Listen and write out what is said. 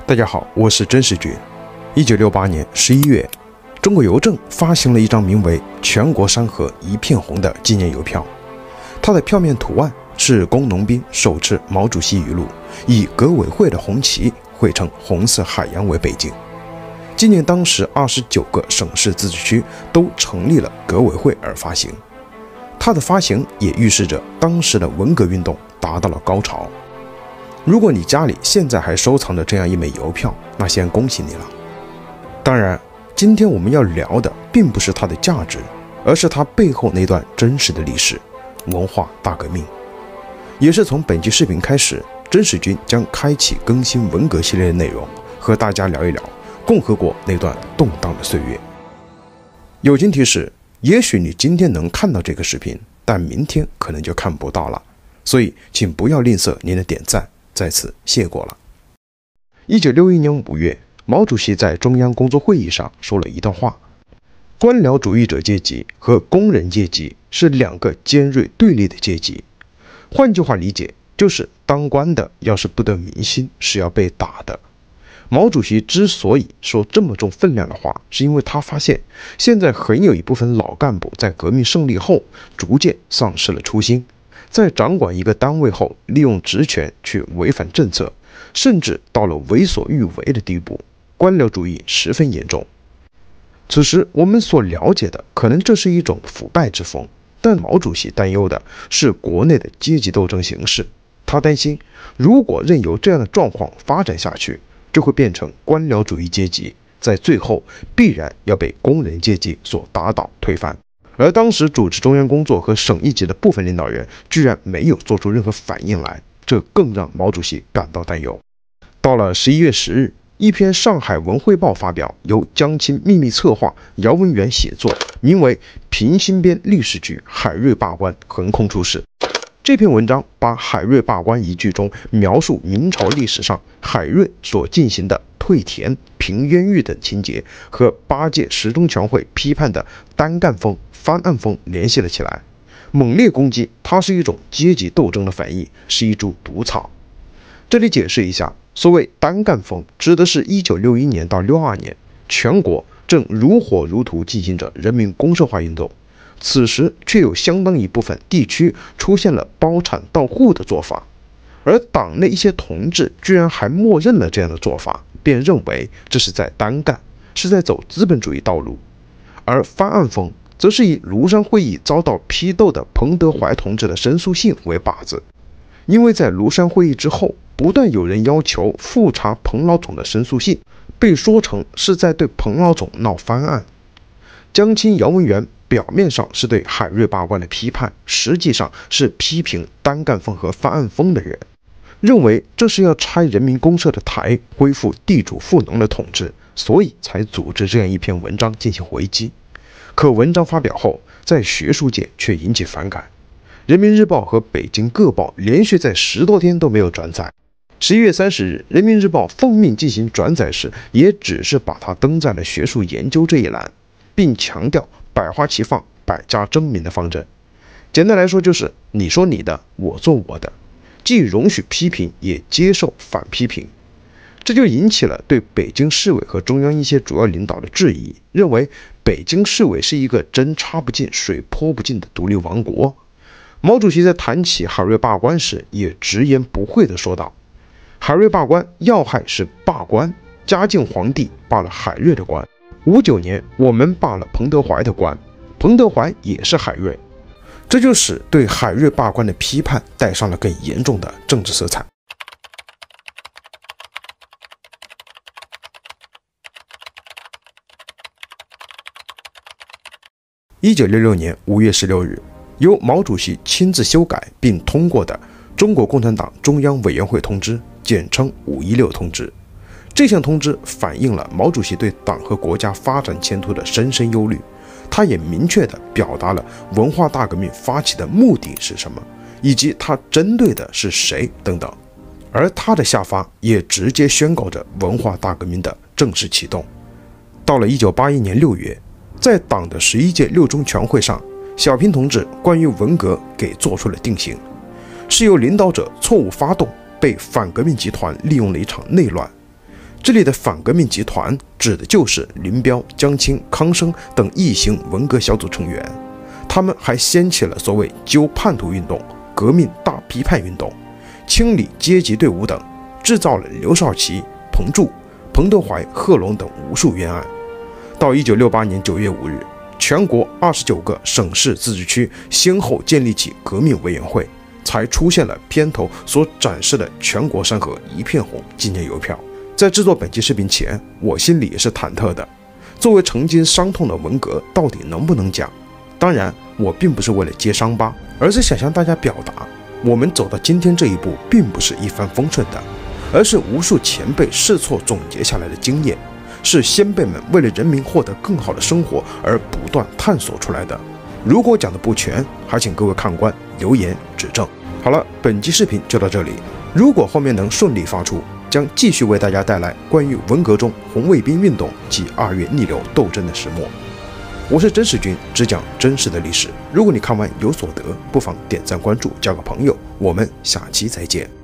大家好，我是真实君。1968年11月，中国邮政发行了一张名为《全国山河一片红》的纪念邮票。它的票面图案是工农兵手持毛主席语录，以革委会的红旗绘成红色海洋为背景，纪念当时29个省市自治区都成立了革委会而发行。它的发行也预示着当时的文革运动达到了高潮。如果你家里现在还收藏着这样一枚邮票，那先恭喜你了。当然，今天我们要聊的并不是它的价值，而是它背后那段真实的历史——文化大革命。也是从本期视频开始，真实君将开启更新文革系列的内容，和大家聊一聊共和国那段动荡的岁月。友情提示：也许你今天能看到这个视频，但明天可能就看不到了，所以请不要吝啬您的点赞，在此谢过了。1961年5月，毛主席在中央工作会议上说了一段话：官僚主义者阶级和工人阶级是两个尖锐对立的阶级。换句话理解，就是当官的要是不得民心，是要被打的。毛主席之所以说这么重分量的话，是因为他发现现在很有一部分老干部在革命胜利后逐渐丧失了初心，在掌管一个单位后，利用职权去违反政策，甚至到了为所欲为的地步，官僚主义十分严重。此时我们所了解的可能这是一种腐败之风，但毛主席担忧的是国内的阶级斗争形势。他担心，如果任由这样的状况发展下去，就会变成官僚主义阶级，在最后必然要被工人阶级所打倒推翻。而当时主持中央工作和省一级的部分领导人居然没有做出任何反应来，这更让毛主席感到担忧。到了11月10日，一篇《上海文汇报》发表，由江青秘密策划，姚文元写作，名为《平新编历史剧海瑞罢官》横空出世。这篇文章把海瑞罢官一剧中描述明朝历史上海瑞所进行的退田、平冤狱等情节，和8届十中全会批判的单干风、翻案风联系了起来，猛烈攻击它是一种阶级斗争的反应，是一株毒草。这里解释一下，所谓单干风，指的是1961年到62年，全国正如火如荼进行着人民公社化运动，此时却有相当一部分地区出现了包产到户的做法，而党内一些同志居然还默认了这样的做法，便认为这是在单干，是在走资本主义道路。而翻案风则是以庐山会议遭到批斗的彭德怀同志的申诉信为靶子，因为在庐山会议之后，不断有人要求复查彭老总的申诉信，被说成是在对彭老总闹翻案。江青、姚文元表面上是对海瑞罢官的批判，实际上是批评单干风和翻案风的人，认为这是要拆人民公社的台，恢复地主富农的统治，所以才组织这样一篇文章进行回击。可文章发表后，在学术界却引起反感，人民日报和北京各报连续在10多天都没有转载。11月30日，人民日报奉命进行转载时，也只是把它登在了学术研究这一栏，并强调百花齐放、百家争鸣的方针。简单来说，就是你说你的，我做我的，既容许批评，也接受反批评。这就引起了对北京市委和中央一些主要领导的质疑，认为北京市委是一个针插不进、水泼不进的独立王国。毛主席在谈起海瑞罢官时，也直言不讳地说道：海瑞罢官要害是罢官，嘉靖皇帝罢了海瑞的官，59年我们罢了彭德怀的官，彭德怀也是海瑞。这就使对海瑞罢官的批判带上了更严重的政治色彩。1966年5月16日，由毛主席亲自修改并通过的中国共产党中央委员会通知，简称516通知。这项通知反映了毛主席对党和国家发展前途的深深忧虑，他也明确地表达了文化大革命发起的目的是什么，以及他针对的是谁等等。而他的下发也直接宣告着文化大革命的正式启动。到了1981年6月，在党的11届六中全会上，小平同志关于文革给做出了定性，是由领导者错误发动，被反革命集团利用了一场内乱。 这里的反革命集团指的就是林彪、江青、康生等一行文革小组成员。他们还掀起了所谓揪叛徒运动、革命大批判运动、清理阶级队伍等，制造了刘少奇、彭柱、彭德怀、贺龙等无数冤案。到1968年9月5日，全国29个省市自治区先后建立起革命委员会，才出现了片头所展示的全国山河一片红纪念邮票。在制作本期视频前，我心里也是忐忑的。作为曾经伤痛的文革，到底能不能讲？当然，我并不是为了揭伤疤，而是想向大家表达，我们走到今天这一步，并不是一帆风顺的，而是无数前辈试错总结下来的经验，是先辈们为了人民获得更好的生活而不断探索出来的。如果讲的不全，还请各位看官留言指正。好了，本期视频就到这里。如果后面能顺利发出，将继续为大家带来关于文革中红卫兵运动及2月逆流斗争的始末。我是真实君，只讲真实的历史。如果你看完有所得，不妨点赞关注，交个朋友。我们下期再见。